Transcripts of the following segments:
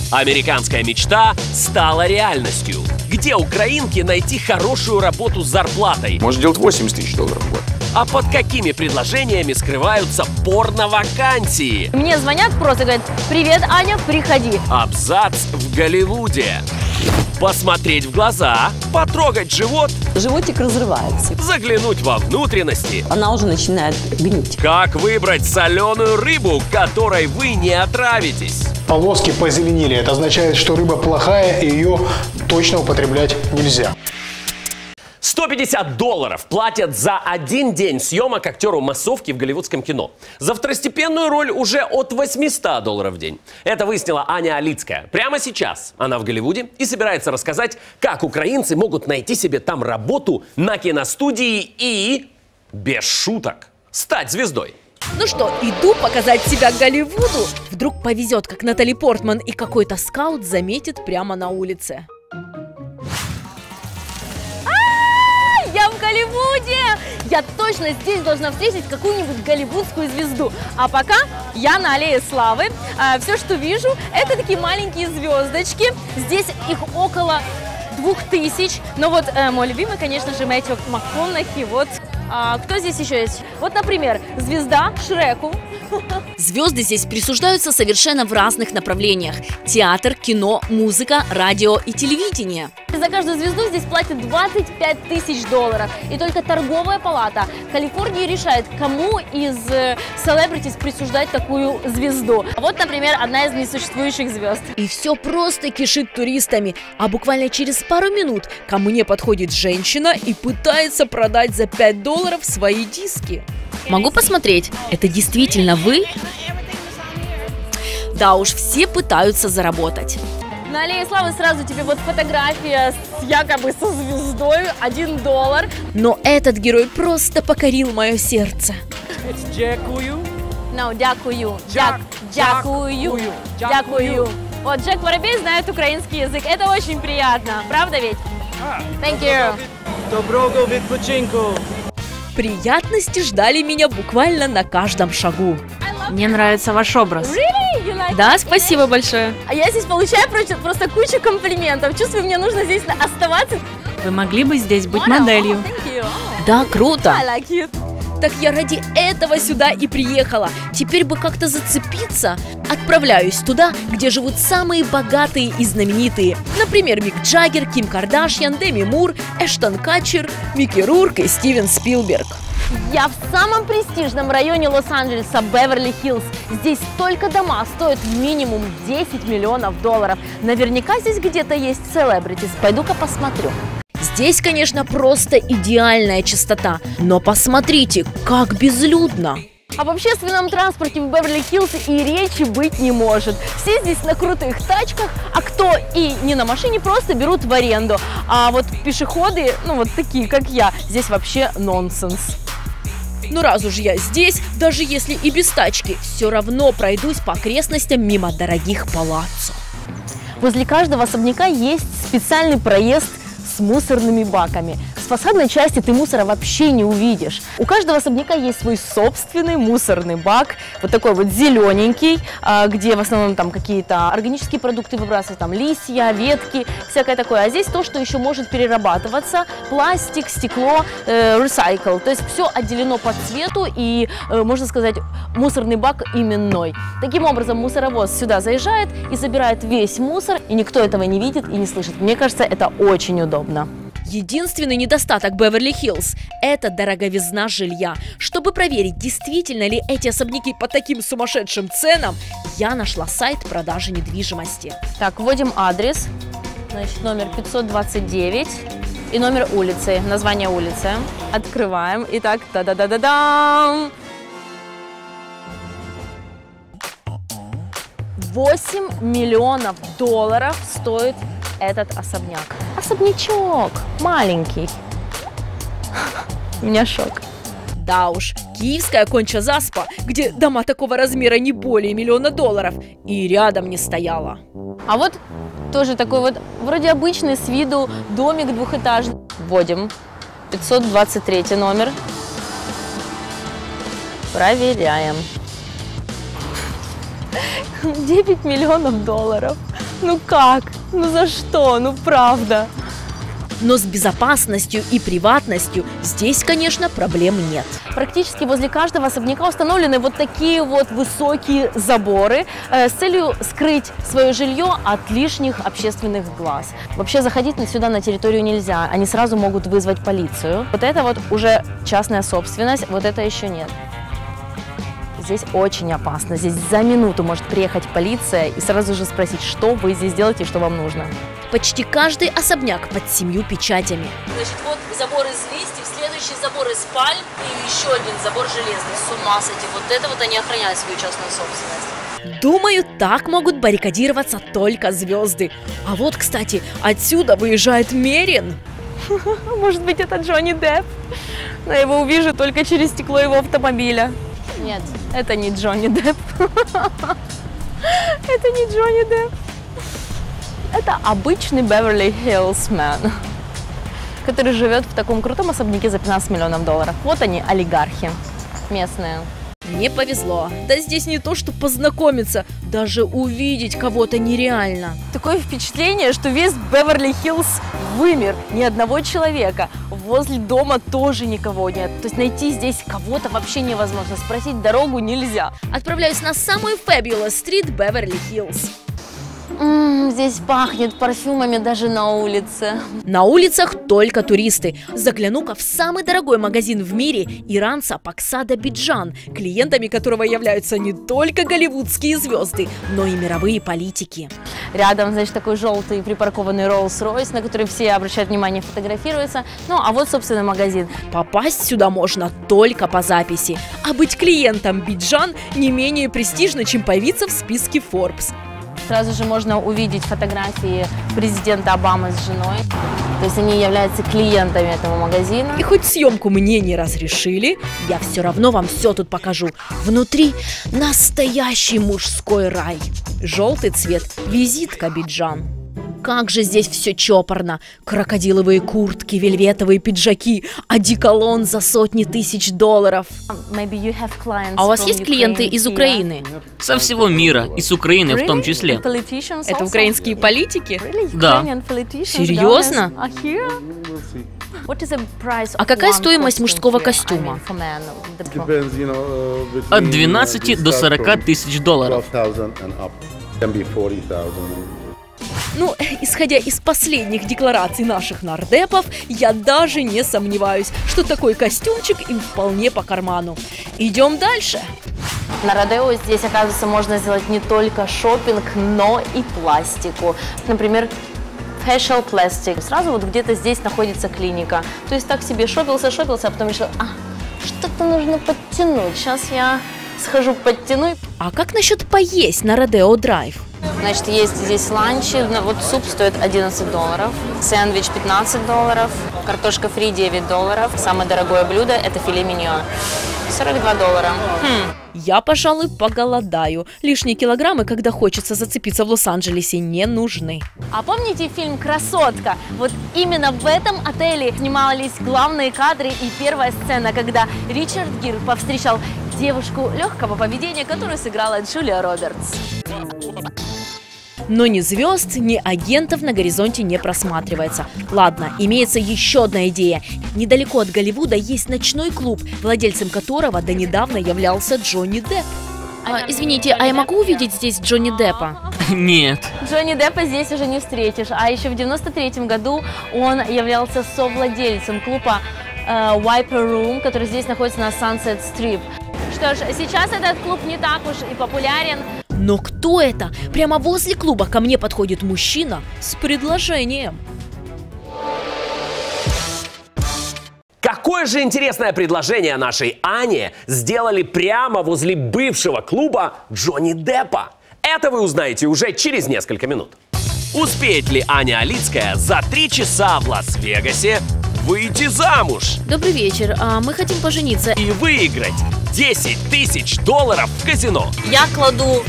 Американская мечта стала реальностью. Где украинке найти хорошую работу с зарплатой? Может делать 80 тысяч долларов в год. А под какими предложениями скрываются порно-вакансии? Мне звонят просто, говорят: привет, Аня, приходи. Абзац в Голливуде. Посмотреть в глаза, потрогать живот, Животик разрывается. заглянуть во внутренности. Она уже начинает гнить. Как выбрать соленую рыбу, которой вы не отравитесь? Полоски позеленели. Это означает, что рыба плохая и ее точно употреблять нельзя. $150 платят за один день съемок актеру массовки в голливудском кино. За второстепенную роль уже от $800 в день. Это выяснила Аня Алицкая. Прямо сейчас она в Голливуде и собирается рассказать, как украинцы могут найти себе там работу на киностудии и, без шуток, стать звездой. Ну что, иду показать себя Голливуду. Вдруг повезет, как Натали Портман, и какой-то скаут заметит прямо на улице. Я в Голливуде! Я точно здесь должна встретить какую-нибудь голливудскую звезду. А пока я на аллее славы. Все, что вижу, это такие маленькие звездочки. Здесь их около 2000. Но вот мой любимый, конечно же, Мэтью МакКонахи. Вот кто здесь еще есть? Вот, например, звезда Шреку. Звезды здесь присуждаются совершенно в разных направлениях. Театр, кино, музыка, радио и телевидение. За каждую звезду здесь платят $25 тысяч. И только торговая палата Калифорнии решает, кому из селебритис присуждать такую звезду. Вот, например, одна из несуществующих звезд. И все просто кишит туристами. А буквально через пару минут ко мне подходит женщина и пытается продать за $5 свои диски. Могу посмотреть? Это действительно вы? Да уж, все пытаются заработать. На аллее славы сразу тебе вот фотография якобы со звездой, $1. Но этот герой просто покорил мое сердце. Дякую. No, дякую. Дякую. Дякую. Вот Джек Воробей знает украинский язык. Это очень приятно. Правда ведь? Thank you. Доброго відпочинку. Приятности ждали меня буквально на каждом шагу. Мне нравится ваш образ. Really? You like Да, it? спасибо большое. А я здесь получаю просто кучу комплиментов. Чувствую, мне нужно здесь оставаться. Вы могли бы здесь быть Oh, no. моделью. Oh, thank you. Да, круто. I like it. Так я ради этого сюда и приехала. Теперь бы как-то зацепиться. Отправляюсь туда, где живут самые богатые и знаменитые. Например, Мик Джаггер, Ким Кардашьян, Деми Мур, Эштон Катчер, Микки Рурк и Стивен Спилберг. Я в самом престижном районе Лос-Анджелеса, Беверли-Хиллз. Здесь только дома стоят минимум $10 миллионов. Наверняка здесь где-то есть селебритис. Пойду-ка посмотрю. Здесь, конечно, просто идеальная чистота. Но посмотрите, как безлюдно. Об общественном транспорте в Беверли-Хиллз и речи быть не может. Все здесь на крутых тачках, а кто и не на машине, просто берут в аренду. А вот пешеходы, ну вот такие, как я, здесь вообще нонсенс. Ну раз уж я здесь, даже если и без тачки, все равно пройдусь по окрестностям мимо дорогих палаццо. Возле каждого особняка есть специальный проезд с мусорными баками. С фасадной части ты мусора вообще не увидишь. У каждого особняка есть свой собственный мусорный бак, вот такой вот зелененький, где в основном там какие-то органические продукты выбрасывают, там листья, ветки, всякое такое. А здесь то, что еще может перерабатываться: пластик, стекло, recycle. То есть все отделено по цвету и, можно сказать, мусорный бак именной. Таким образом, мусоровоз сюда заезжает и забирает весь мусор, и никто этого не видит и не слышит. Мне кажется, это очень удобно. Единственный недостаток Беверли-Хиллз – это дороговизна жилья. Чтобы проверить, действительно ли эти особняки по таким сумасшедшим ценам, я нашла сайт продажи недвижимости. Так, вводим адрес, значит, номер 529 и номер улицы, название улицы. Открываем. Итак, та-да-да-да-дам! $8 миллионов стоит этот особняк. Особнячок маленький. У меня шок. Да уж, киевская Конча-Заспа, где дома такого размера не более $1 миллиона, и рядом не стояла. А вот тоже такой вот, вроде обычный с виду домик двухэтажный. Вводим 523 номер. Проверяем. $9 миллионов. Ну как? Ну за что? Ну правда. Но с безопасностью и приватностью здесь, конечно, проблем нет. Практически возле каждого особняка установлены вот такие вот высокие заборы с целью скрыть свое жилье от лишних общественных глаз. Вообще заходить сюда на территорию нельзя, они сразу могут вызвать полицию. Вот это вот уже частная собственность, вот это еще нет. Здесь очень опасно, здесь за минуту может приехать полиция и сразу же спросить, что вы здесь делаете и что вам нужно. Почти каждый особняк под 7 печатями. Значит, вот забор из листьев, следующий забор из пальм и еще один забор железный. С ума сойти. Вот это вот они охраняют свою частную собственность. Думаю, так могут баррикадироваться только звезды. А вот, кстати, отсюда выезжает Мерин. Может быть, это Джонни Депп? Но я его увижу только через стекло его автомобиля. Нет, это не Джонни Депп. Это не Джонни Депп. Это обычный Беверли-Хиллз-мен, который живет в таком крутом особняке за 15 миллионов долларов. Вот они, олигархи местные. Мне повезло. Да здесь не то, что познакомиться, даже увидеть кого-то нереально. Такое впечатление, что весь Беверли-Хиллз вымер. Ни одного человека. Возле дома тоже никого нет. То есть найти здесь кого-то вообще невозможно. Спросить дорогу нельзя. Отправляюсь на самую fabulous стрит Беверли-Хиллз. Здесь пахнет парфюмами даже на улице. На улицах только туристы. Загляну-ка в самый дорогой магазин в мире иранца Паксада Биджан, клиентами которого являются не только голливудские звезды, но и мировые политики. Рядом, значит, такой желтый припаркованный Rolls-Royce, на который все обращают внимание, фотографируются. Ну, а вот, собственно, магазин. Попасть сюда можно только по записи. А быть клиентом Биджан не менее престижно, чем появиться в списке Forbes. Сразу же можно увидеть фотографии президента Обамы с женой. То есть они являются клиентами этого магазина. И хоть съемку мне не разрешили, я все равно вам все тут покажу. Внутри настоящий мужской рай. Желтый цвет – визитка Биджан. Как же здесь все чопорно. Крокодиловые куртки, вельветовые пиджаки, одеколон за сотни тысяч долларов. А у вас есть клиенты из Украины? Со всего мира, и с Украины в том числе. Это украинские политики? Да. Серьезно? А какая стоимость мужского костюма? От 12 до 40 тысяч долларов. Ну, исходя из последних деклараций наших нардепов, я даже не сомневаюсь, что такой костюмчик им вполне по карману. Идем дальше. На Родео здесь, оказывается, можно сделать не только шопинг, но и пластику. Например, facial plastic. Сразу вот где-то здесь находится клиника. То есть так себе шопился, а потом решил, что-то нужно подтянуть. Сейчас я схожу подтяну. А как насчет поесть на Родео Драйв? Значит, есть здесь ланчи. Вот суп стоит $11, сэндвич $15, картошка фри $9. Самое дорогое блюдо – это филе миньон. $42. Я, пожалуй, поголодаю. Лишние килограммы, когда хочется зацепиться в Лос-Анджелесе, не нужны. А помните фильм «Красотка»? Вот именно в этом отеле снимались главные кадры и первая сцена, когда Ричард Гир повстречал девушку легкого поведения, которую сыграла Джулия Робертс. Но ни звезд, ни агентов на горизонте не просматривается. Ладно, имеется еще одна идея. Недалеко от Голливуда есть ночной клуб, владельцем которого до недавно являлся Джонни Депп. Извините, а я могу увидеть здесь Джонни Деппа? Нет. Джонни Деппа здесь уже не встретишь. А еще в 93-м году он являлся совладельцем клуба Viper Room, который здесь находится на Sunset Strip. Что ж, сейчас этот клуб не так уж и популярен. Но кто это? Прямо возле клуба ко мне подходит мужчина с предложением. Какое же интересное предложение нашей Ане сделали прямо возле бывшего клуба Джонни Деппа. Это вы узнаете уже через несколько минут. Успеет ли Аня Алицкая за 3 часа в Лас-Вегасе выйти замуж? Добрый вечер, мы хотим пожениться. И выиграть $10 000 в казино. Я кладу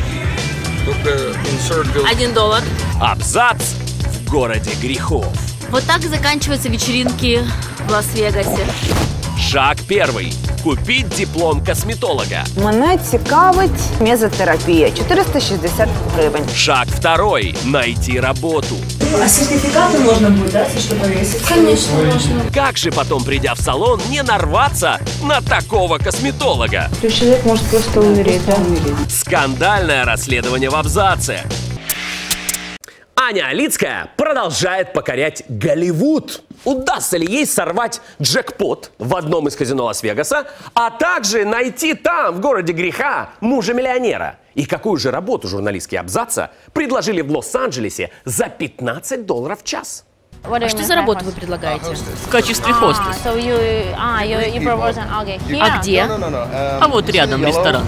$1. Абзац в городе грехов. Вот так заканчиваются вечеринки в Лас-Вегасе. Шаг первый. Купить диплом косметолога. Мене цікавить мезотерапія. 460 гривень. Шаг второй. Найти работу. А сертификаты можно будет, да, если что, повесить? Конечно, можно. Как же потом, придя в салон, не нарваться на такого косметолога? То есть человек может просто умереть, да? Скандальное расследование в абзаце. Аня Алицкая продолжает покорять Голливуд. Удастся ли ей сорвать джекпот в одном из казино Лас-Вегаса, а также найти там, в городе греха, мужа-миллионера? И какую же работу журналистские абзаца предложили в Лос-Анджелесе за $15 в час? А что за работу вы предлагаете? В качестве хостес. А где? А вот рядом ресторан.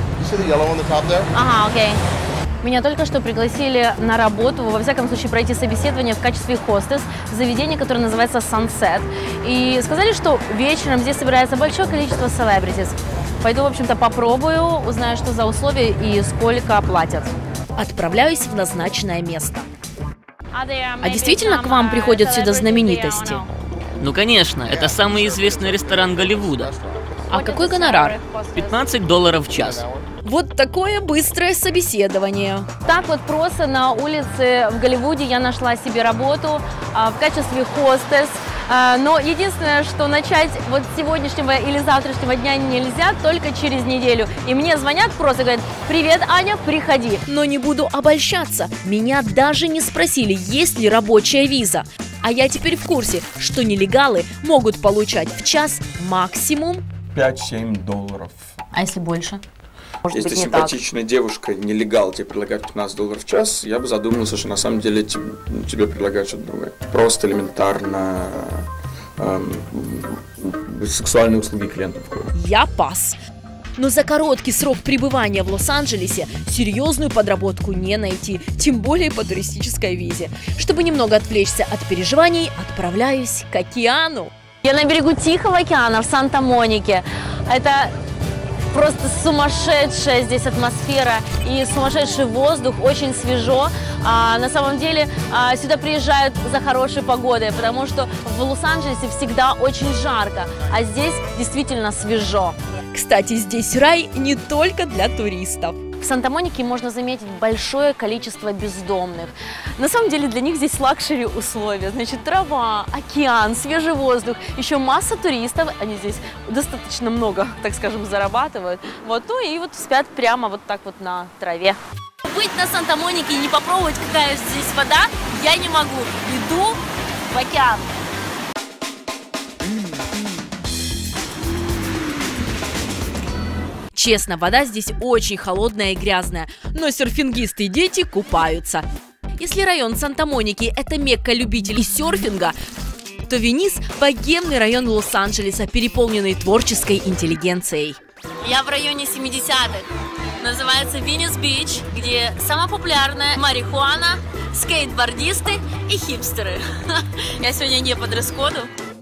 Меня только что пригласили на работу, во всяком случае, пройти собеседование в качестве хостес в заведении, которое называется Sunset. И сказали, что вечером здесь собирается большое количество селебритис. Пойду, в общем-то, попробую, узнаю, что за условия и сколько платят. Отправляюсь в назначенное место. А действительно к вам приходят сюда знаменитости? Ну конечно, это самый известный ресторан Голливуда. А какой гонорар? $15 в час. Вот такое быстрое собеседование. Так вот просто на улице в Голливуде я нашла себе работу в качестве хостес. Но единственное, что начать вот с сегодняшнего или завтрашнего дня нельзя, только через неделю. И мне звонят просто, говорят: «Привет, Аня, приходи». Но не буду обольщаться. Меня даже не спросили, есть ли рабочая виза. А я теперь в курсе, что нелегалы могут получать в час максимум $5-7. А если больше? Может Если быть, не симпатичная девушка, нелегал, тебе предлагает $15 в час, я бы задумался, что на самом деле тебе предлагают что-то другое. Просто элементарно сексуальные услуги клиентов. Я пас. Но за короткий срок пребывания в Лос-Анджелесе серьезную подработку не найти, тем более по туристической визе. Чтобы немного отвлечься от переживаний, отправляюсь к океану. Я на берегу Тихого океана в Санта-Монике. Это просто сумасшедшая здесь атмосфера и сумасшедший воздух, очень свежо. На самом деле сюда приезжают за хорошей погодой, потому что в Лос-Анджелесе всегда очень жарко, а здесь действительно свежо. Кстати, здесь рай не только для туристов. В Санта-Монике можно заметить большое количество бездомных. На самом деле для них здесь лакшери условия. Значит, трава, океан, свежий воздух, еще масса туристов. Они здесь достаточно много, так скажем, зарабатывают. Вот, ну и вот спят прямо вот так вот на траве. Быть на Санта-Монике и не попробовать, какая здесь вода, я не могу. Иду в океан. Честно, вода здесь очень холодная и грязная, но серфингисты и дети купаются. Если район Санта-Моники – это мекка любителей серфинга, то Венис – богемный район Лос-Анджелеса, переполненный творческой интеллигенцией. Я в районе 70-х. Называется Венис-Бич, где самая популярная марихуана, скейтбордисты и хипстеры. Я сегодня не по дресс-коду.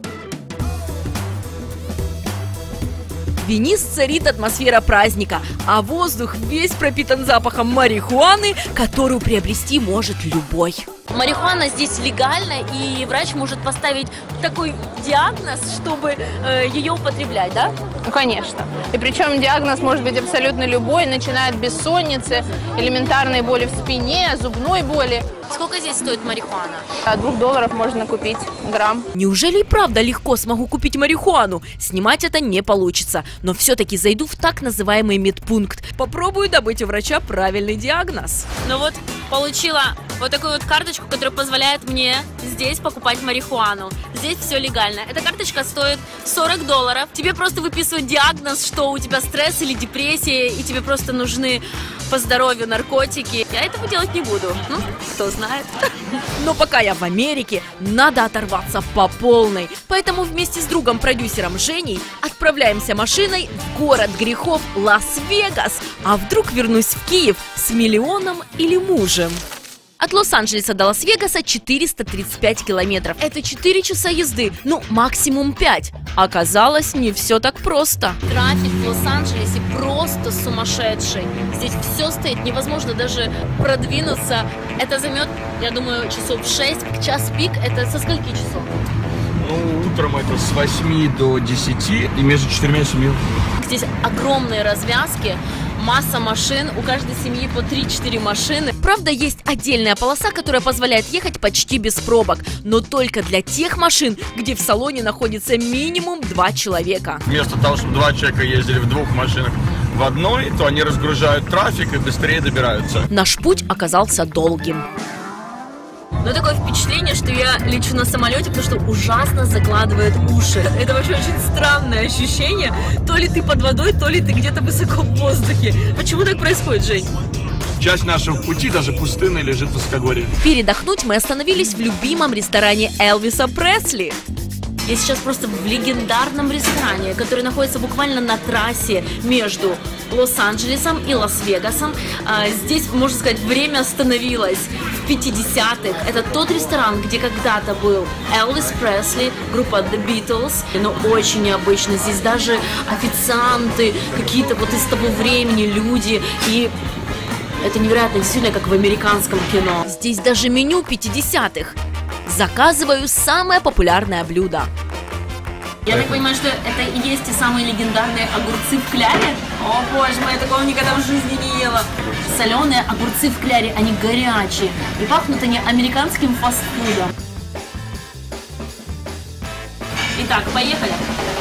В Венисе царит атмосфера праздника, а воздух весь пропитан запахом марихуаны, которую приобрести может любой. Марихуана здесь легальна, и врач может поставить такой диагноз, чтобы ее употреблять, да? Ну, конечно. И причем диагноз может быть абсолютно любой, начиная от бессонницы, элементарной боли в спине, зубной боли. Сколько здесь стоит марихуана? От $2 можно купить грамм. Неужели и правда легко смогу купить марихуану? Снимать это не получится, но все-таки зайду в так называемый медпункт. Попробую добыть у врача правильный диагноз. Ну вот, получила вот такую вот карточку, которая позволяет мне здесь покупать марихуану. Здесь все легально. Эта карточка стоит $40. Тебе просто выписывают диагноз, что у тебя стресс или депрессия, и тебе просто нужны по здоровью наркотики. Я этого делать не буду. Ну, кто знает. Но пока я в Америке, надо оторваться по полной. Поэтому вместе с другом-продюсером Женей отправляемся машиной в город грехов Лас-Вегас. А вдруг вернусь в Киев с миллионом или мужем? От Лос-Анджелеса до Лас-Вегаса 435 километров. Это 4 часа езды, ну максимум 5. Оказалось, не все так просто. Трафик в Лос-Анджелесе просто сумасшедший. Здесь все стоит, невозможно даже продвинуться. Это займет, я думаю, часов 6. Час пик, это со скольки часов? Ну, утром это с 8 до 10 и между 4 и 7. Здесь огромные развязки, масса машин, у каждой семьи по 3-4 машины. Правда, есть отдельная полоса, которая позволяет ехать почти без пробок, но только для тех машин, где в салоне находится минимум 2 человека. Вместо того, чтобы 2 человека ездили в 2 машинах в одной, то они разгружают трафик и быстрее добираются. Наш путь оказался долгим. Но такое впечатление, что я лечу на самолете, потому что ужасно закладывает уши. Это вообще очень странное ощущение. То ли ты под водой, то ли ты где-то высоко в воздухе. Почему так происходит, Жень? Часть нашего пути, даже пустынной, лежит в высокогорье. Передохнуть мы остановились в любимом ресторане Элвиса Пресли. Я сейчас просто в легендарном ресторане, который находится буквально на трассе между Лос-Анджелесом и Лас-Вегасом. Здесь, можно сказать, время остановилось в 50-х. Это тот ресторан, где когда-то был Элвис Пресли, группа The Beatles. Но очень необычно. Здесь даже официанты, какие-то вот из того времени люди. И это невероятно, действительно, как в американском кино. Здесь даже меню 50-х. Заказываю самое популярное блюдо. Я так понимаю, что это и есть те самые легендарные огурцы в кляре? О боже мой, я такого никогда в жизни не ела. Соленые огурцы в кляре, они горячие. И пахнут они американским фастфудом. Итак, поехали.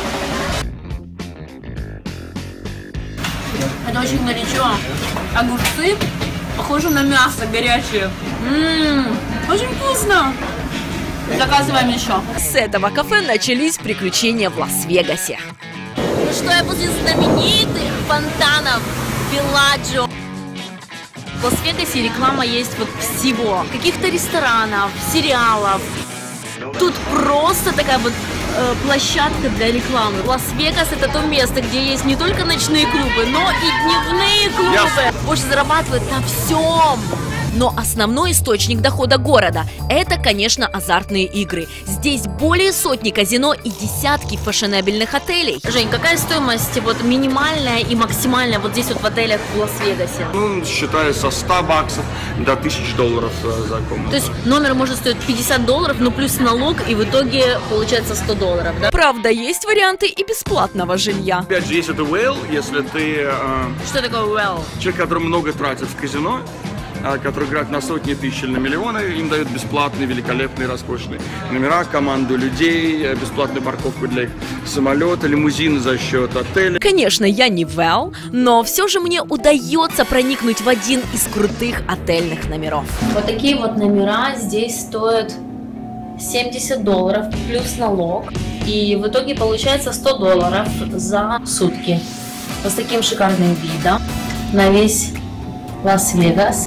Это очень горячо. Огурцы похожи на мясо горячее. Очень вкусно. Заказываем еще. С этого кафе начались приключения в Лас-Вегасе. Ну что, я после знаменитых фонтанов Белладжо. В Лас-Вегасе реклама есть вот всего. Каких-то ресторанов, сериалов. Тут просто такая вот площадка для рекламы. Лас-Вегас — это то место, где есть не только ночные клубы, но и дневные клубы. Можно зарабатывать на всем. Но основной источник дохода города – это, конечно, азартные игры. Здесь более сотни казино и десятки фешенебельных отелей. Жень, какая стоимость вот минимальная и максимальная вот здесь вот в отелях в Лас-Вегасе? Ну, считаю, со $100 до $1000 за комнату. То есть номер может стоить $50, но плюс налог, и в итоге получается $100, да? Правда, есть варианты и бесплатного жилья. Опять же, есть это whale, если ты... Что такое whale? Человек, который много тратит в казино, которые играют на сотни тысяч или на миллионы, им дают бесплатные, великолепные, роскошные номера, команду людей, бесплатную парковку для их самолета, лимузины за счет отеля. Конечно, я не Вэл, но все же мне удается проникнуть в один из крутых отельных номеров. Вот такие вот номера здесь стоят $70 плюс налог, и в итоге получается $100 за сутки. Вот с таким шикарным видом на весь Лас-Вегас.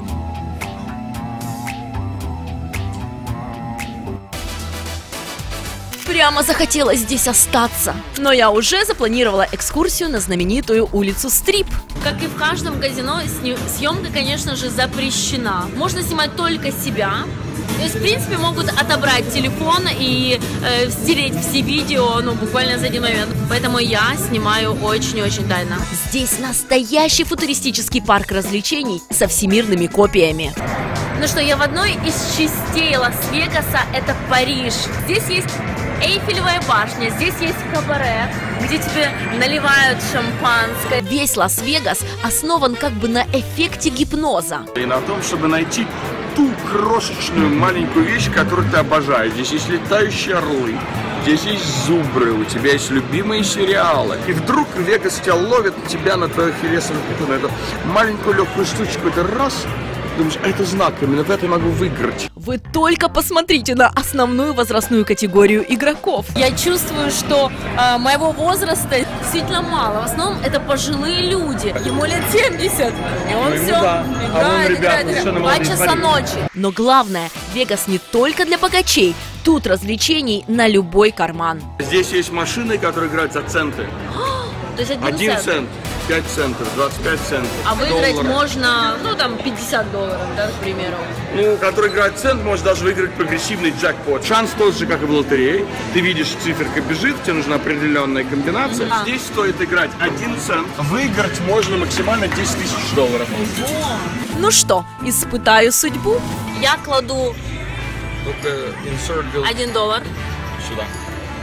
Прямо захотелось здесь остаться. Но я уже запланировала экскурсию на знаменитую улицу Стрип. Как и в каждом казино, съемка, конечно же, запрещена. Можно снимать только себя. То есть, в принципе, могут отобрать телефон и стереть все видео, ну, буквально за один момент. Поэтому я снимаю очень-очень тайно. Здесь настоящий футуристический парк развлечений со всемирными копиями. Ну что, я в одной из частей Лас-Вегаса, это Париж. Здесь есть Эйфелевая башня, здесь есть кабаре, где тебе наливают шампанское. Весь Лас-Вегас основан как бы на эффекте гипноза. И на том, чтобы найти ту крошечную маленькую вещь, которую ты обожаешь. Здесь есть летающие орлы, здесь есть зубры, у тебя есть любимые сериалы. И вдруг Вегас тебя ловит, тебя на твою филесовую на эту маленькую легкую штучку, это раз... Думаешь, а это знак, именно в это я могу выиграть. Вы только посмотрите на основную возрастную категорию игроков. Я чувствую, что моего возраста действительно мало. В основном это пожилые люди. Ему лет 70. И он все играет 2 часа ночи. Но главное, Вегас не только для богачей. Тут развлечений на любой карман. Здесь есть машины, которые играют за центы. То есть 1 цент, 5 центов, 25 центов. А выиграть можно, ну там $50, да, к примеру. Ну, который играет цент, может даже выиграть прогрессивный джекпот. Шанс тот же, как и в лотерее. Ты видишь, циферка бежит, тебе нужна определенная комбинация. Здесь стоит играть 1 цент. Выиграть можно максимально $10 000. Ну что, испытаю судьбу? Я кладу $1. Сюда.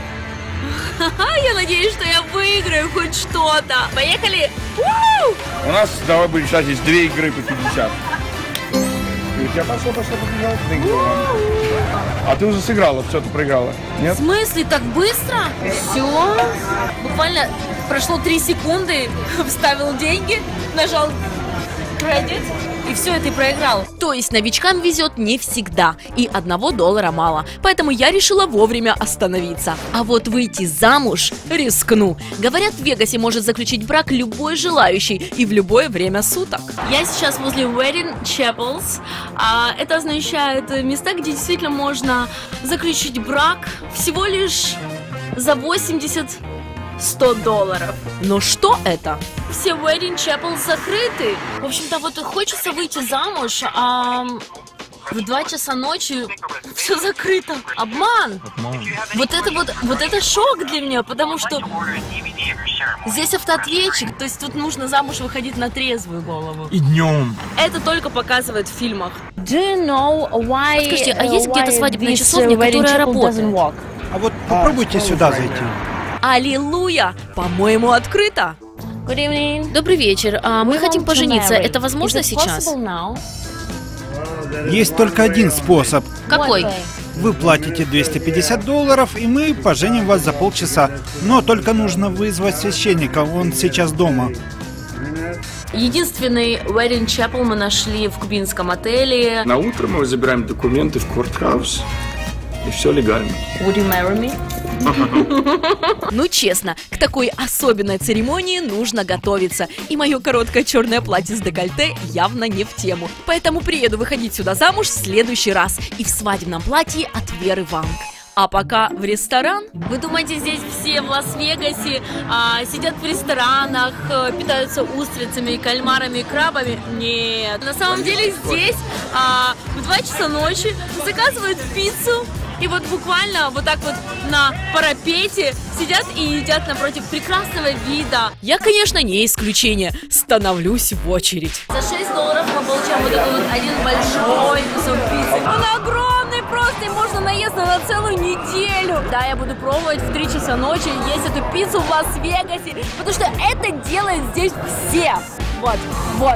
Я надеюсь, что я выиграю хоть что-то. Поехали! У нас, давай будем считать, здесь 2 игры по 50. Я пошла, побежала. А ты уже сыграла, все, ты проиграла. Нет? В смысле, так быстро? Все. Буквально прошло 3 секунды, вставил деньги, нажал кредит, и все, это и проиграл. То есть новичкам везет не всегда, и $1 мало. Поэтому я решила вовремя остановиться. А вот выйти замуж рискну. Говорят, в Вегасе может заключить брак любой желающий и в любое время суток. Я сейчас возле Wedding Chapels. Это означает места, где действительно можно заключить брак всего лишь за $80-100. Но что это? Все Wedding Chapels закрыты. В общем-то, вот хочется выйти замуж, а в 2 часа ночи все закрыто. Обман. Вот это шок для меня, потому что здесь автоответчик, то есть тут нужно замуж выходить на трезвую голову. И днем. Это только показывают в фильмах. Скажите, а есть где-то свадебная часовня, которая работает? А вот попробуйте сюда зайти. Аллилуйя! По-моему, открыто. Добрый вечер. Мы хотим пожениться. Это возможно сейчас? Есть только один способ. Какой? Вы платите $250, и мы поженим вас за полчаса. Но только нужно вызвать священника, он сейчас дома. Единственный Wedding Chapel мы нашли в кубинском отеле. На утро мы забираем документы в courthouse, и все легально. Would you marry me? Ну, честно, к такой особенной церемонии нужно готовиться. И мое короткое черное платье с декольте явно не в тему. Поэтому приеду выходить сюда замуж в следующий раз. И в свадебном платье от Веры Ванг. А пока в ресторан. Вы думаете, здесь все в Лас-Вегасе сидят в ресторанах, питаются устрицами, кальмарами и крабами? Нет. На самом деле здесь в 2 часа ночи заказывают пиццу. И вот буквально вот так вот на парапете сидят и едят напротив прекрасного вида. Я, конечно, не исключение. Становлюсь в очередь. За $6 мы получаем вот этот вот один большой кусок пиццы. Он огромный просто, и можно наесться на целую неделю. Да, я буду пробовать в 3 часа ночи есть эту пиццу в Лас-Вегасе, потому что это делают здесь все. Вот.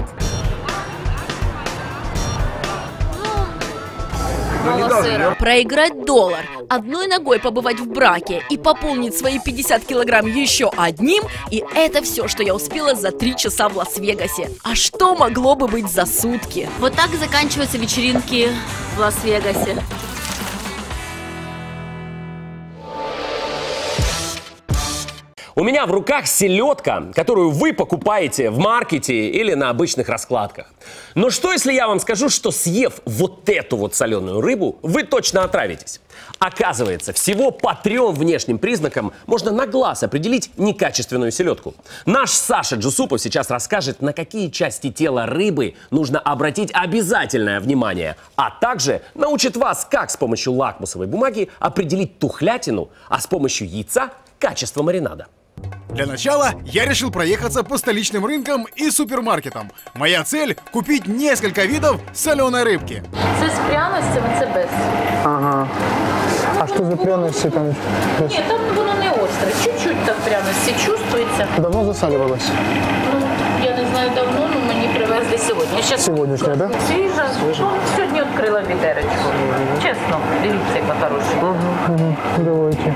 Проиграть $1, одной ногой побывать в браке и пополнить свои 50 килограмм еще одним, и это все, что я успела за 3 часа в Лас-Вегасе. А что могло бы быть за сутки? Вот так заканчиваются вечеринки в Лас-Вегасе. У меня в руках селедка, которую вы покупаете в маркете или на обычных раскладках. Но что, если я вам скажу, что съев вот эту вот соленую рыбу, вы точно отравитесь? Оказывается, всего по 3 внешним признакам можно на глаз определить некачественную селедку. Наш Саша Джусупов сейчас расскажет, на какие части тела рыбы нужно обратить обязательное внимание, а также научит вас, как с помощью лакмусовой бумаги определить тухлятину, а с помощью яйца качество маринада. Для начала я решил проехаться по столичным рынкам и супермаркетам. Моя цель – купить несколько видов соленой рыбки. Це з пряностями, це без. Ага. А что за пряности там? Ні, там воно не остре. Чуть-чуть так пряності чувствується. Давно засаливалось? Ну, я не знаю давно, але мені привезли сьогодні. Сегодняшняя, да? Свіжа. Сьогодні відкрила відеречку. Чесно, дивіться, яка хороша. Давайте.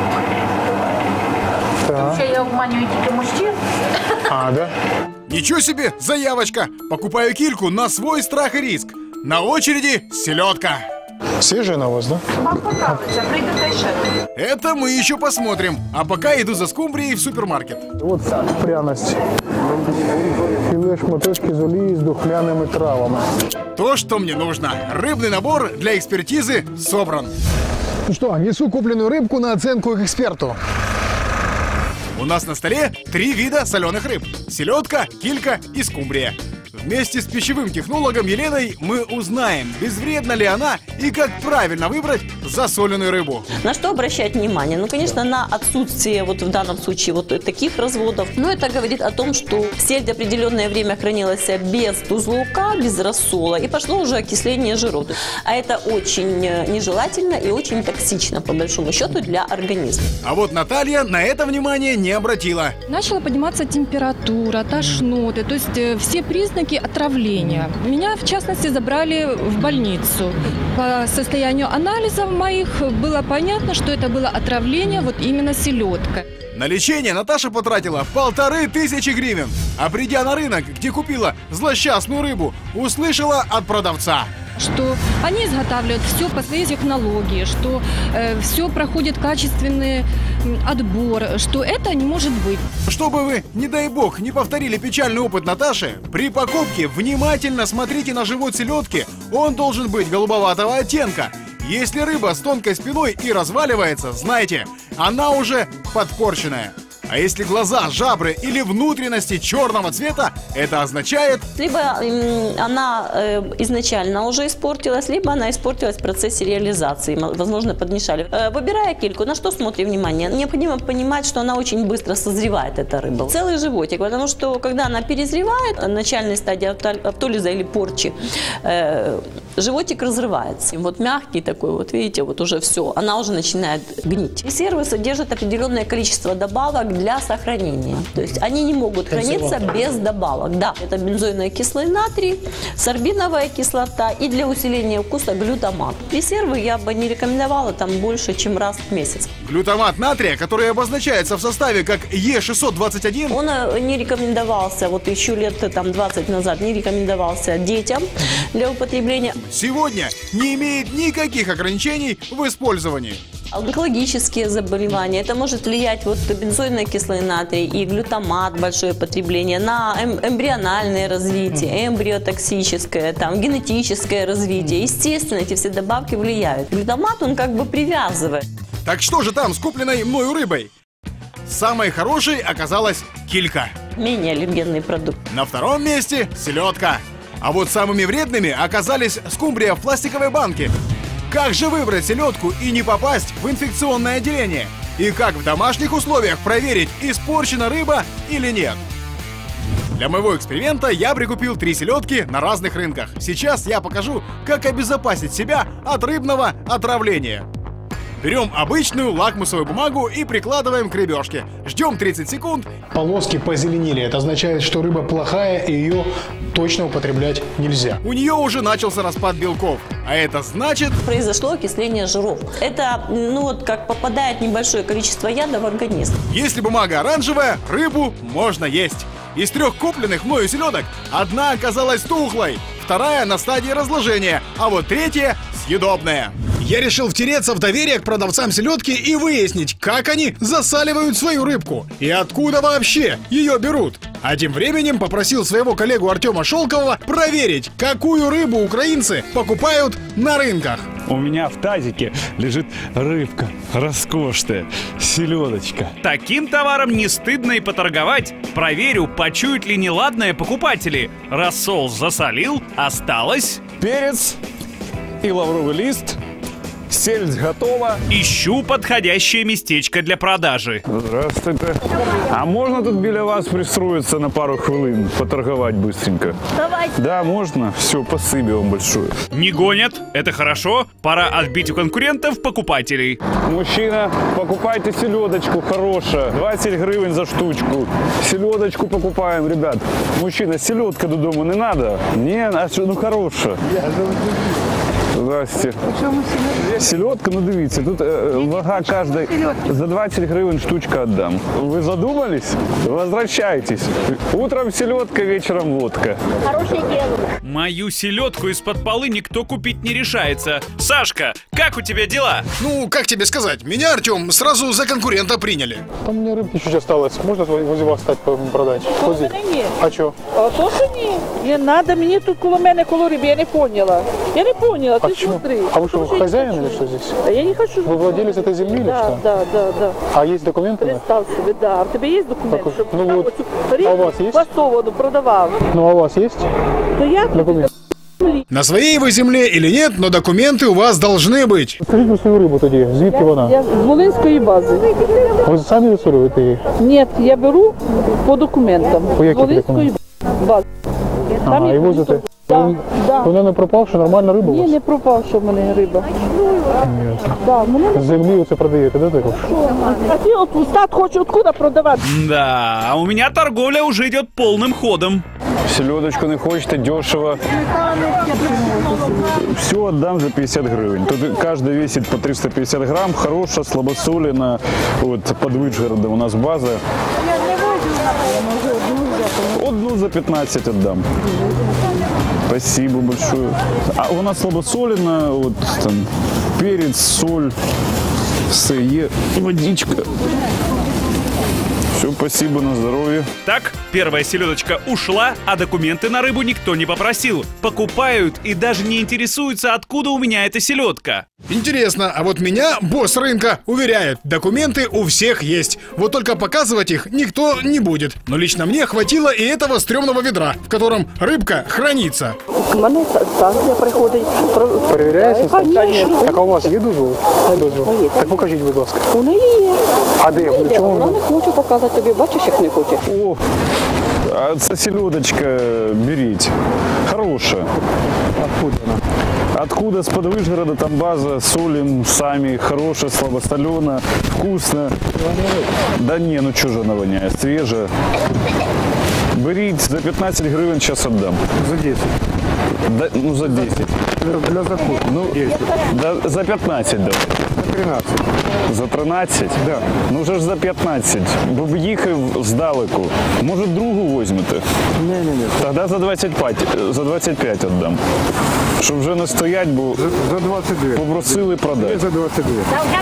Ще я обманюю тільки мужчин. А, да? Ничего себе, заявочка! Покупаю кильку на свой страх и риск. На очереди селедка. Свежая на вас, да? Вам понравится, прийдете ще. Это мы еще посмотрим. А пока иду за скумбрией в супермаркет. Вот пряность. Филе шматочки из олии с духляными травами. То, что мне нужно. Рыбный набор для экспертизы собран. Ну что, несу купленную рыбку на оценку к эксперту. У нас на столе 3 вида соленых рыб. Селедка, килька и скумбрия. Вместе с пищевым технологом Еленой мы узнаем, безвредна ли она и как правильно выбрать засоленную рыбу. На что обращать внимание? Ну, конечно, на отсутствие вот в данном случае вот таких разводов. Но это говорит о том, что сельдь определенное время хранилась без тузлука, без рассола, и пошло уже окисление жиров. А это очень нежелательно и очень токсично, по большому счету, для организма. А вот Наталья на это внимание не обратила. Начала подниматься температура, тошноты, то есть все признаки отравления. Меня, в частности, забрали в больницу. По состоянию анализов моих было понятно, что это было отравление вот именно селедкой. На лечение Наташа потратила 1500 гривен. А придя на рынок, где купила злосчастную рыбу, услышала от продавца, что они изготавливают все по своей технологии, что все проходит качественный отбор, что это не может быть. Чтобы вы, не дай бог, не повторили печальный опыт Наташи, при покупке внимательно смотрите на живот селедки, он должен быть голубоватого оттенка. Если рыба с тонкой спиной и разваливается, знайте, она уже подпорченная. А если глаза, жабры или внутренности черного цвета, это означает... Либо она изначально уже испортилась, либо она испортилась в процессе реализации. Возможно, подмешали. Выбирая кильку, на что смотрим внимание? Необходимо понимать, что она очень быстро созревает, эта рыба. Целый животик, потому что когда она перезревает, начальной стадии аптолиза или порчи, животик разрывается. Вот мягкий такой, вот видите, вот уже все, она уже начинает гнить. Консервы содержат определенное количество добавок для сохранения. То есть они не могут храниться без добавок. Да, это бензойный кислый натрий, сорбиновая кислота и для усиления вкуса глютамат. Консервы я бы не рекомендовала там больше, чем раз в месяц. Глютамат натрия, который обозначается в составе как Е621. Он не рекомендовался, вот еще лет там 20 назад, не рекомендовался детям для употребления. Сегодня не имеет никаких ограничений в использовании. Онкологические заболевания, это может влиять вот бензойный кислый натрий и глютамат, большое потребление, на эмбриональное развитие, эмбриотоксическое, там, генетическое развитие. Естественно, эти все добавки влияют. Глютамат, он как бы привязывает. Так что же там с купленной мною рыбой? Самой хорошей оказалась килька. Менее аллергенный продукт. На втором месте селедка. А вот самыми вредными оказались скумбрия в пластиковой банке. Как же выбрать селедку и не попасть в инфекционное отделение? И как в домашних условиях проверить, испорчена рыба или нет? Для моего эксперимента я прикупил 3 селедки на разных рынках. Сейчас я покажу, как обезопасить себя от рыбного отравления. Берем обычную лакмусовую бумагу и прикладываем к рыбешке. Ждем 30 секунд. Полоски позеленели. Это означает, что рыба плохая и ее точно употреблять нельзя. У нее уже начался распад белков. А это значит... Произошло окисление жиров. Это, ну вот, как попадает небольшое количество яда в организм. Если бумага оранжевая, рыбу можно есть. Из 3 купленных мною селедок одна оказалась тухлой, вторая на стадии разложения, а вот третья съедобная. Я решил втереться в доверие к продавцам селедки и выяснить, как они засаливают свою рыбку и откуда вообще ее берут. А тем временем попросил своего коллегу Артема Шелкового проверить, какую рыбу украинцы покупают на рынках. У меня в тазике лежит рыбка роскошная, селедочка. Таким товаром не стыдно и поторговать. Проверю, почуют ли неладное покупатели. Рассол засолил, осталось... Перец и лавровый лист. Сельдь готова. Ищу подходящее местечко для продажи. Здравствуйте. А можно тут біля вас пристроиться на пару хвилин, поторговать быстренько? Давайте. Да, можно. Все, спасибо вам большое. Не гонят? Это хорошо. Пора отбить у конкурентов покупателей. Мужчина, покупайте селедочку, хорошая. 20 гривен за штучку. Селедочку покупаем, ребят. Мужчина, селедка до дома не надо? Не, а что, ну хорошая. Здрасте. Селедка, ну дивіться, тут вага каждой за 20 гривен штучка отдам. Вы задумались? Возвращайтесь. Утром селедка, вечером водка. Хорошее дело. Мою селедку из-под полы никто купить не решается. Сашка, как у тебя дела? Ну, как тебе сказать, меня, Артем, сразу за конкурента приняли. Там у меня рыбки чуть осталось. Можно возле вас стать продать? А что? А то, що ні. Не надо, мені тут коло мене коло риби, я не поняла. А ты смотри. А вы что, хозяин или что здесь? Да я не хочу. Вы владелец этой земли или что? Да. А есть документы? Представь себе, да. А у тебя есть документы, Так, чтобы ну вот. А у вас есть? фасованную продавал? Ну а у вас есть? Да я... Документы. На своей вы земле или нет, но документы у вас должны быть. Скажіть про свою рибу тоді, звідки вона? Я з Волинської бази. Ви самі висолюєте її? Ні, я беру по документам. По яких Волинської бази. Ага, і возите? Вона не пропавши, нормальна риба у вас? Ні, не пропавши в мене риба. З землі оце продаєте, да, також? А ти от устат хочеш откуда продавати? Да, а у меня торговля уже идет полным ходом. Селедочку не хочете, дешево. Все отдам за 50 гривен. Тут каждый весит по 350 грамм. Хорошая, слабосоленая. Вот под Вышгородом у нас база. Одну за 15 отдам. Спасибо большое. А у нас слабосоленая, вот там перец, соль, все, водичка. Все, спасибо, на здоровье. Так, первая селедочка ушла, а документы на рыбу никто не попросил. Покупают и даже не интересуются, откуда у меня эта селедка. Интересно, а вот меня босс рынка уверяет, документы у всех есть. Вот только показывать их никто не будет. Но лично мне хватило и этого стрёмного ведра, в котором рыбка хранится. Перевіряється? Конечно. Так, а у вас є дозвіл? Так покажіть, будь ласка. Вона є. А де? Чому? Вона не хоче показати тобі, бачиш, як не хоче. О, а эта селедочка берите. Хорошая. Откуда она? Откуда? С-под Вышгорода, там база, солим сами, хорошая, слабосоленая, вкусно. Да не, ну что же она воняет, свежая. Берите, за 15 гривен сейчас отдам. За 10. Да, ну за 10. Для закупки. Ну, да, за 15 давай. За 13. За 13? Да. Ну вже ж за 15. Бо в'їхав здалеку. Може другу візьмете? Ні. Тоді за 25 віддам. Щоб вже не стоять, бо За 22. попросили продати. 2 за 22.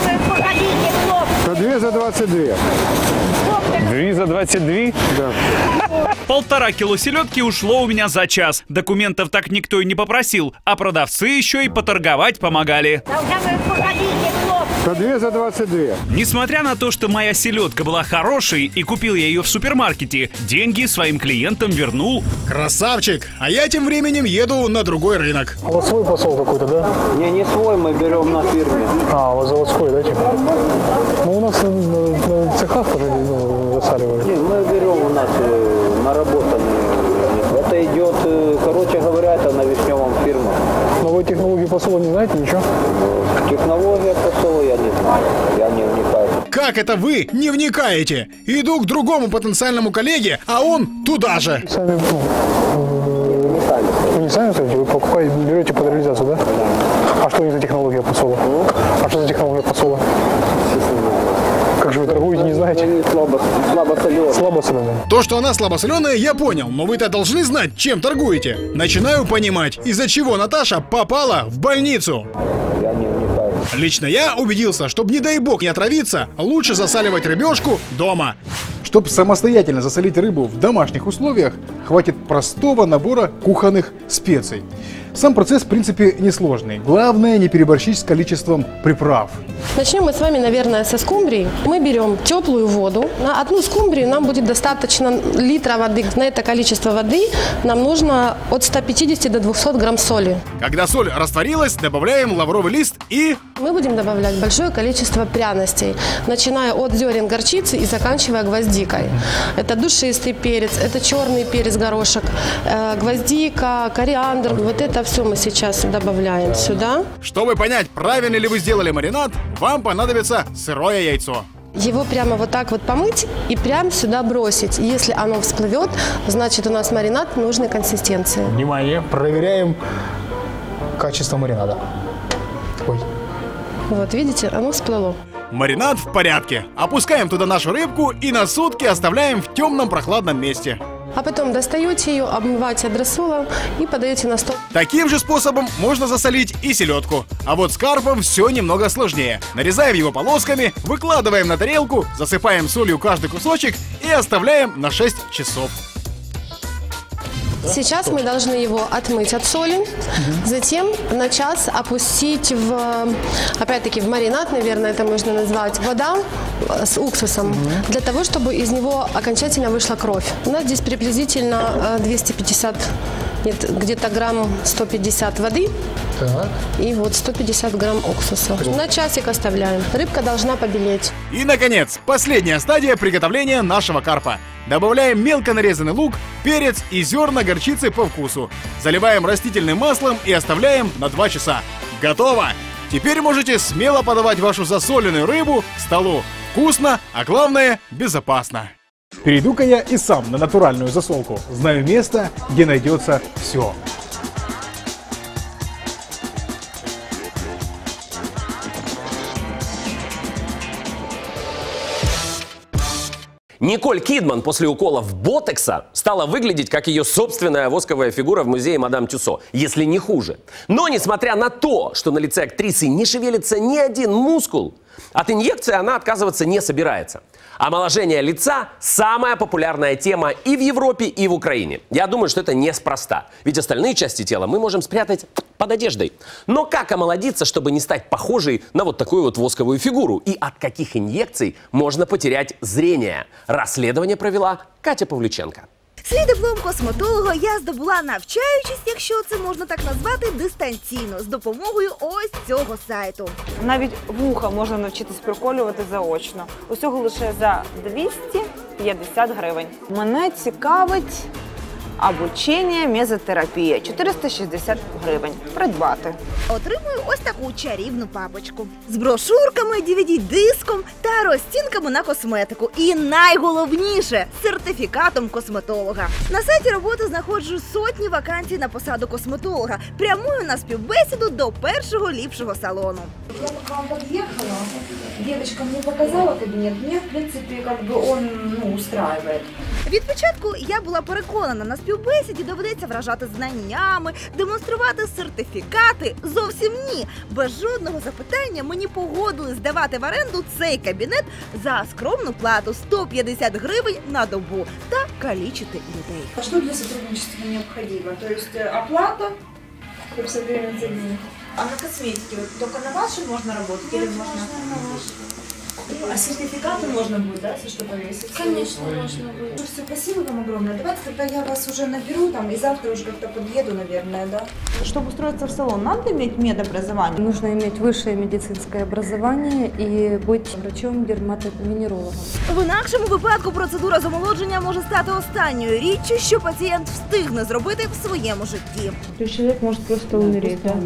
За 2 за 22. 2 за 22? Да. 1,5 кило селедки ушло у меня за час. Документов так никто и не попросил, а продавцы еще и поторговать помогали. За 2 за 22. Несмотря на то, что моя селедка была хорошей и купил я ее в супермаркете, деньги своим клиентам вернул. Красавчик! А я тем временем еду на другой рынок. У вас свой посол какой-то, да? Не свой, мы берем на фирме. А, у вас заводской, да, типа? Ну, у нас на цехах тоже засаливали. Не, мы берем у нас наработанные. Это идет, короче говоря, это на Вишневом фирма. Но вы технологии посола не знаете, ничего? Технология посола я не знаю, я не вникаю. Как это вы не вникаете? Иду к другому потенциальному коллеге, а он туда же. Сами, вы не сами ставите, вы покупаете, берете под реализацию, да? А что это за технология посола? А что за технология посола? Как же вы торгуете, не знаете? Слабосоленая. Слабосоленая. То, что она слабосоленая, я понял, но вы-то должны знать, чем торгуете. Начинаю понимать, из-за чего Наташа попала в больницу. Я не вникаю. Лично я убедился, чтобы, не дай бог, не отравиться, лучше засаливать рыбешку дома. Чтобы самостоятельно засолить рыбу в домашних условиях, хватит простого набора кухонных специй. Сам процесс, в принципе, несложный. Главное, не переборщить с количеством приправ. Начнем мы с вами, наверное, со скумбрии. Мы берем теплую воду. На одну скумбрию нам будет достаточно литра воды. На это количество воды нам нужно от 150 до 200 грамм соли. Когда соль растворилась, добавляем лавровый лист и... Мы будем добавлять большое количество пряностей, начиная от зерен горчицы и заканчивая гвоздикой. Это душистый перец, это черный перец, горошек, гвоздика, кориандр. Вот это все мы сейчас добавляем сюда. Чтобы понять, правильно ли вы сделали маринад, вам понадобится сырое яйцо. Его прямо вот так вот помыть и прямо сюда бросить. Если оно всплывет, значит у нас маринад нужной консистенции. Внимание, проверяем качество маринада. Ой. Вот, видите, оно всплыло. Маринад в порядке. Опускаем туда нашу рыбку и на сутки оставляем в темном прохладном месте. А потом достаете ее, обмываете от рассола и подаете на стол. Таким же способом можно засолить и селедку. А вот с карпом все немного сложнее. Нарезаем его полосками, выкладываем на тарелку, засыпаем солью каждый кусочек и оставляем на 6 часов. Сейчас мы должны его отмыть от соли, затем на час опустить опять-таки в маринад, наверное, это можно назвать, вода с уксусом, для того, чтобы из него окончательно вышла кровь. У нас здесь приблизительно 250, нет, где-то грамм 150 воды. Так. И вот 150 грамм уксуса. На часик оставляем. Рыбка должна побелеть. И, наконец, последняя стадия приготовления нашего карпа. Добавляем мелко нарезанный лук, перец и зерна горчицы по вкусу. Заливаем растительным маслом и оставляем на 2 часа. Готово! Теперь можете смело подавать вашу засоленную рыбу к столу. Вкусно, а главное, безопасно. Перейду-ка я и сам на натуральную засолку. Знаю место, где найдется все. Николь Кидман после уколов ботокса стала выглядеть как ее собственная восковая фигура в музее Мадам Тюссо, если не хуже. Но несмотря на то, что на лице актрисы не шевелится ни один мускул, от инъекции она отказываться не собирается. Омоложение лица – самая популярная тема и в Европе, и в Украине. Я думаю, что это неспроста, ведь остальные части тела мы можем спрятать под одеждой. Но как омолодиться, чтобы не стать похожей на вот такую вот восковую фигуру? И от каких ін'єкцій можно потерять зрение? Расследование провела Катя Павлюченко. Свій диплом косметолога я здобула, навчаючись, якщо це можна так назвати, дистанційно, з допомогою ось цього сайту. Навіть вуха можна навчитись приколювати заочно. Усього лише за 250 гривень. Мене цікавить обучення мезотерапії. 460 гривень. Придбати. Отримую ось таку чарівну папочку. З брошурками, DVD-диском та розцінками на косметику. І найголовніше – сертифікатом косметолога. На сайті роботи знаходжу сотні вакансій на посаду косметолога. Прямую на співбесіду до першого ліпшого салону. Я к вам подъехала, девочка мне показала кабинет, мне, в принципе, как бы он, устраивает. Від початку я була переконана, на співбесіді доведеться вражати знаннями, демонструвати сертифікати. Зовсім ні. Без жодного запитання мені погодили здавати в оренду цей кабінет за скромну плату 150 гривень на добу та калічити людей. А что для сотрудничества необходимо? То есть оплата 50 гривен за день. А на косметике только на вашей можно работать? Или можно на вашей? А сертификаты можно будет, да, если что повесить? Конечно, можно будет. Ну все, спасибо вам огромное. Давайте тогда я вас уже наберу там и завтра уже как-то подъеду, наверное, да? Чтобы устроиться в салон, надо иметь медобразование? Нужно иметь высшее медицинское образование и быть врачом-дерматовенерологом. В інакшому випадку процедура з омолодження може стати останньою річчю, що пацієнт встигне зробити в своєму житті. То есть человек может просто умереть, да?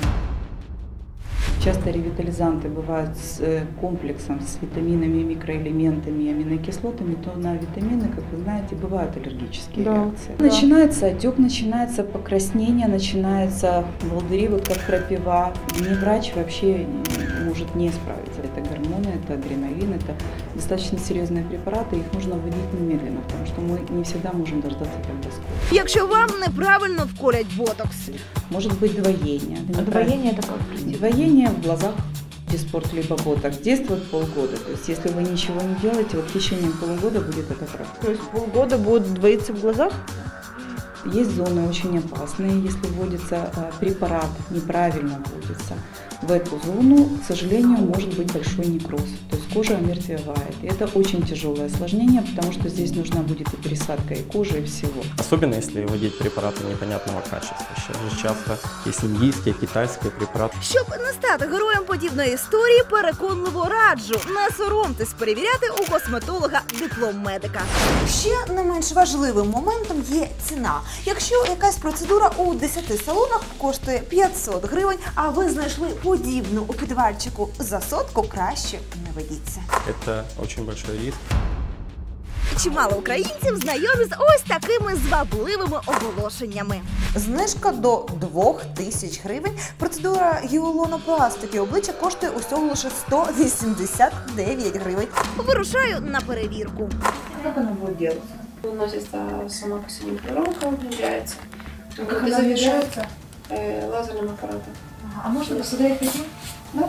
Часто ревитализанты бывают с комплексом, с витаминами, микроэлементами, аминокислотами, то на витамины, как вы знаете, бывают аллергические реакции. Да. Начинается отек, начинается покраснение, начинается волдыри, вот как крапива. Ни врач вообще может не справиться. Это гормоны, это адреналин, это достаточно серьезные препараты, их нужно вводить немедленно, потому что мы не всегда можем дождаться тогда скоро. Якщо вам неправильно вколять ботокс. Может быть двоение. А двоение это как? Двоение в глазах, диспорт либо ботокс, действует полгода. То есть если вы ничего не делаете, вот в течение полугода будет это крах. То есть полгода будет двоиться в глазах? Есть зоны очень опасные, если вводится препарат, неправильно вводится. В эту зону, к сожалению, может быть большой некроз, то есть кожа омертвевает. И это очень тяжелое осложнение, потому что здесь нужна будет и пересадка и кожи, и всего. Особенно если вводить препараты непонятного качества. Сейчас же часто есть индийские, китайские препараты. Щоб не стати героєм подібної історії, переконливо раджу, не соромтесь перевіряти у косметолога диплом медика. Ще не менш важливим моментом є ціна. Якщо якась процедура у 10 салонах коштує 500 гривень, а ви знайшли подібну у підвальчику за сотку, краще не ведіться. Это очень большой риск. Чимало українців знайомі з ось такими звабливими оголошеннями. Знижка до 2000 гривень. Процедура гіалуронопластики обличчя коштує усього лише 189 гривень. Вирушаю на перевірку. Как она будет делаться? Выносится сама по себе коронка, внедряется. Как она завершается? Лазерным аппаратом. А можно посмотреть видео? Да.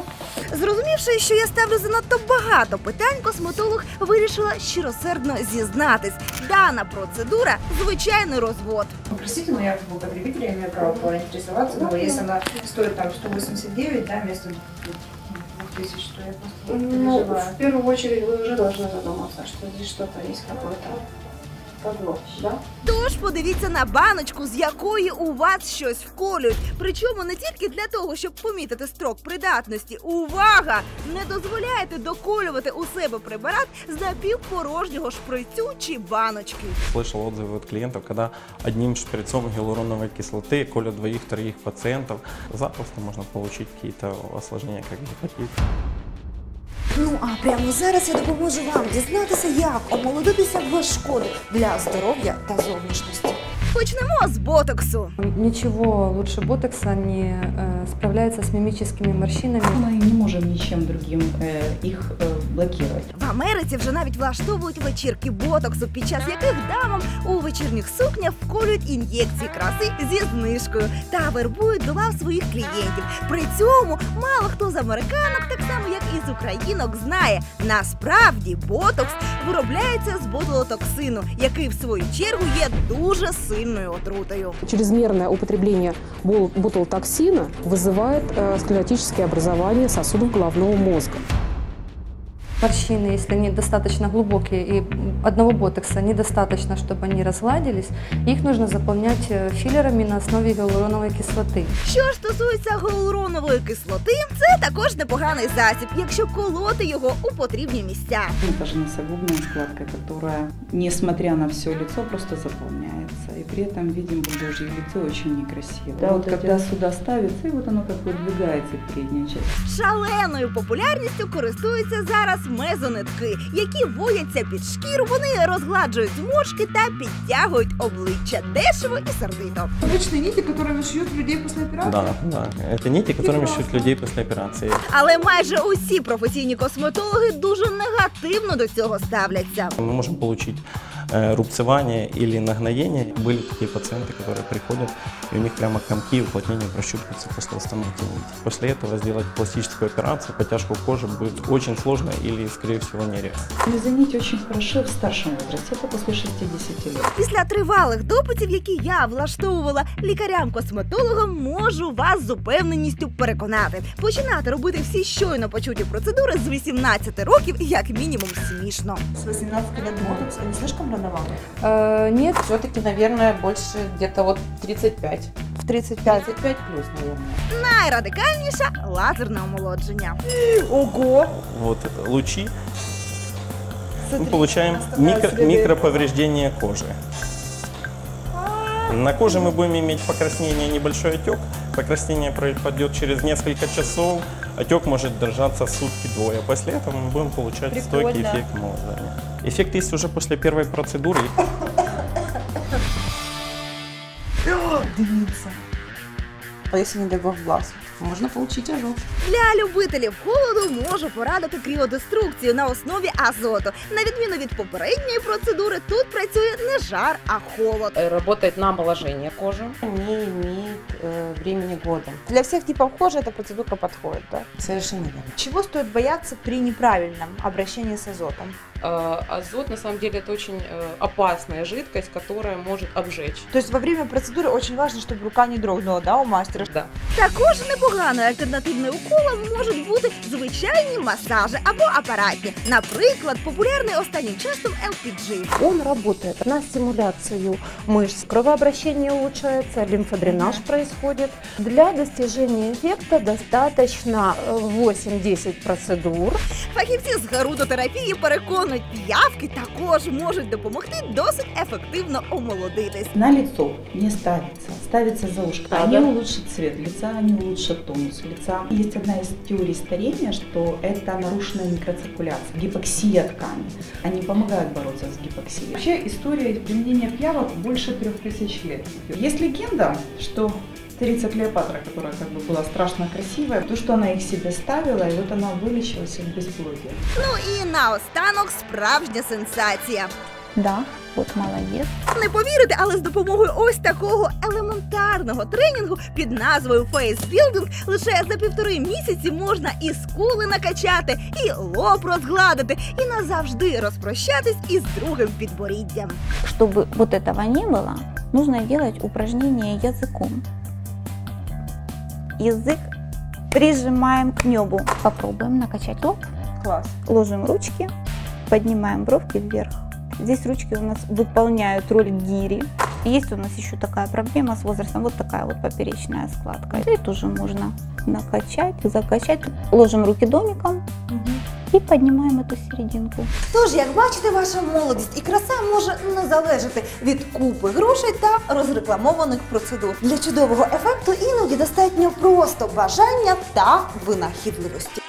Зрозумівши, що я ставлю занадто багато питань, косметолог вирішила щиросердно зізнатись. Дана процедура – звичайний розвод. Простите, но я как потребитель, я имею право поинтересоваться, но если она стоит там 189, да, вместо 2000, то я просто не переживаю. В первую очередь вы уже должны задуматься, что здесь что-то есть какое-то подвох, да? Тож подивіться на баночку, з якої у вас щось вколюють. Причому не тільки для того, щоб помітити строк придатності. Увага! Не дозволяйте доколювати у себе препарат з напівпорожнього шприцю чи баночки. Слышал отзывы от клиентов, когда одним шприцом гиалуроновой кислоты колят 2-3 пациентов. Запросто можно получить какие-то осложнения, как гепатит. Ну, а прямо зараз я допоможу вам дізнатися, як омолодитися без шкоди для здоров'я та зовнішності. Почнемо з ботоксу. Ничего лучше ботокса не справляется с мимическими морщинами. Мы не можем ничем другим их блокировать. В Америці вже навіть влаштовують вечірки ботоксу, під час яких дамам у вечірніх сукнях вколюють ін'єкції краси зі знижкою та вербують до лав своїх клієнтів. При цьому мало хто з американок, так само як і з українок, знає, насправді ботокс виробляється з ботулотоксину, який в свою чергу є дуже сильною отрутою. Чрезмерное употребление ботулотоксина вызывает склеротические образования сосудов головного мозга. Морщины, если они достаточно глубокие и одного ботокса недостаточно, чтобы они разгладились, их нужно заполнять филлерами на основе гиалуроновой кислоты. Що ж стосується гіалуронової кислоти, це також непоганий засіб, якщо колоти його у потрібні місця. Это же носогубная складка, которая, несмотря на все лицо, просто заполняется. И при этом видим бульдожье лицо очень некрасиво. Да, вот когда сюда ставится, и вот оно как выдвигается передняя часть. Шаленою популярністю користуються зараз мезонитки, які вводяться під шкіру, вони розгладжують зморшки та підтягують обличчя дешево і сердито. Обычные нити, которыми шьют людей после операции? Да. Это нити, которыми шьют людей после операции. Але майже усі професійні косметологи дуже негативно до цього ставляться. Мы можем получить рубцевание или нагноение. Были такие пациенты, которые приходят, и у них прямо комки и уплотнения прощупываются после установки нити. После этого сделать пластическую операцию, подтяжку кожи будет очень сложно или, скорее всего, нереально. Мезонить очень хорошо в старшем возрасте, это после 60 лет. Після тривалих допитів, які я влаштовувала лікарям-косметологам, можу вас з упевненістю переконати. Починати робити всі щойно почуті процедури з 18 років як мінімум смішно. С 18 лет ботокс не слишком рановато? Нет. Все-таки, наверное, больше где-то вот 35. В 35? 35 плюс, наверное. Найрадикальніше – лазерне омолодження. Ого! Вот это лучи. Мы получаем микроповреждение кожи. На коже мы будем иметь покраснение, небольшой отек. Покраснение пройдет через несколько часов. Отек может держаться сутки-двое. После этого мы будем получать стойкий эффект омолаживания. Эффект есть уже после первой процедуры. Дивіться. А если не дай бог глаз, можно получить ожог. Для любителів холоду можу порадити кріодеструкцію на основі азоту. На відміну від попередньої процедури, тут працює не жар, а холод. Работает на омоложение кожи. Не имеет времени года. Для всех типов кожи эта процедура подходит, да? Совершенно верно. Чего стоит бояться при неправильном обращении с азотом? Азот, на самом деле, это очень опасная жидкость, которая может обжечь. То есть во время процедуры очень важно, чтобы рука не дрогнула, да, у мастера? Да. Також непоганою альтернативною уколом можуть бути звичайні масажі або апаратні. Наприклад, популярний останнім часом LPG. Он работает на стимуляцию мышц, кровообращение улучшается, лимфодренаж происходит. Для достижения эффекта достаточно 8-10 процедур. Фахівці з герудотерапії переконують, піявки також можуть допомогти досить ефективно омолодитись. На лицо не ставится, ставится за ушко. Они улучшат цвет лица, они улучшат тонус лица. Есть одна из теорий старения, что это нарушенная микроциркуляция, гипоксия тканей. Они помогают бороться с гипоксией. Вообще история применения пиявок больше 3000 лет. Есть легенда, что царица Клеопатра, которая как бы была страшно красивая, то, что она их себе ставила, и вот она вылечилась от бесплодия. Ну і наостанок справжня сенсація. Да, вот молодец. Не повірите, але з допомогою ось такого елементарного тренінгу під назвою фейсбілдинг лише за 1,5 місяці можна і скули накачати, і лоб розгладити, і назавжди розпрощатись із другим підборіддям. Чтобы вот этого не было, нужно делать упражнения языком. Язык прижимаем к небу. Попробуем накачать лоб. Класс. Ложим ручки, поднимаем бровки вверх. Здесь ручки у нас выполняют роль гири. Есть у нас еще такая проблема с возрастом, вот такая вот поперечная складка. И тоже можно накачать, закачать. Ложим руки домиком и поднимаем эту серединку. Тож, як бачите, ваша молодість і краса може не залежати від купи грошей та розрекламованих процедур. Для чудового ефекту іноді достатньо просто бажання та винахідливості.